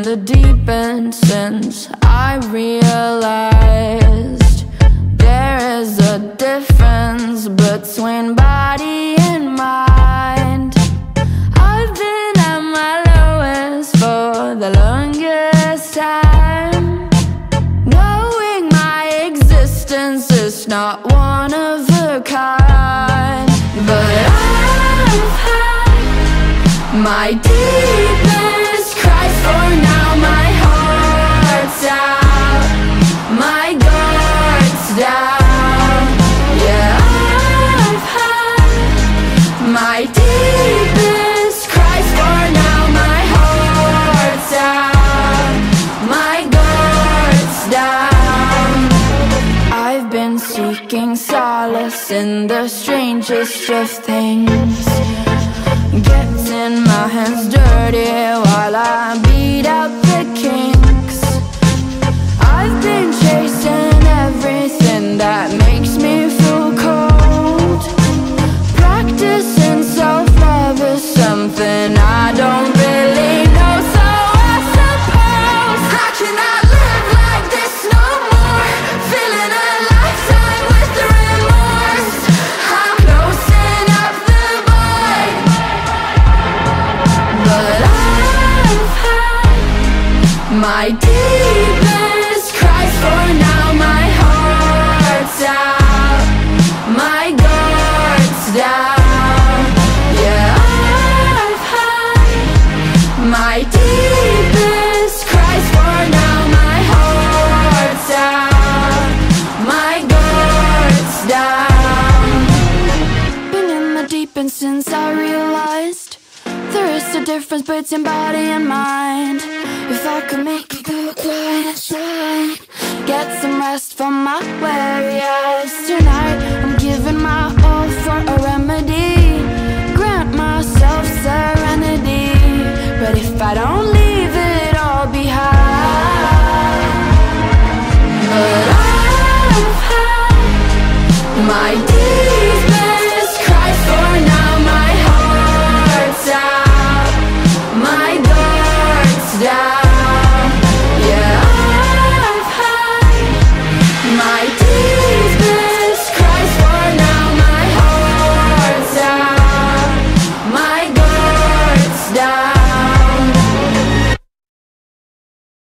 the deep end since I realized there is a difference between body and mind. I've been at my lowest for the longest time, knowing my existence is not one of a kind. But I've had my deepest cries, for now my heart's out, my guard's down. Yeah, I've had my deepest cries, for now my heart's out, my guard's down. I've been seeking solace in the strangest of things, getting my hands dirty while I beat out the kinks. I've been chasing everything that makes me feel cold. Practicing self-love is something I don't really know, so I suppose I cannot live like this no more, feeling a lifetime with remorse. I'm closing up the void, but I've had my deepest cries, for now my heart's out, my guard's down. Yeah, I've had my deepest cries, for now my heart's out, my guard's down. Been in the deep end since I realized there is a difference between body and mind. If I could make it go quiet inside, get some rest from my weary eyes. Tonight I'm giving my all for a remedy, grant myself serenity. But if I don't leave it all behind, but I've had my deepest cries, for now my heart's out, my guard's down. Yeah, I've had my deepest cries, for now my heart's out, my guard's down.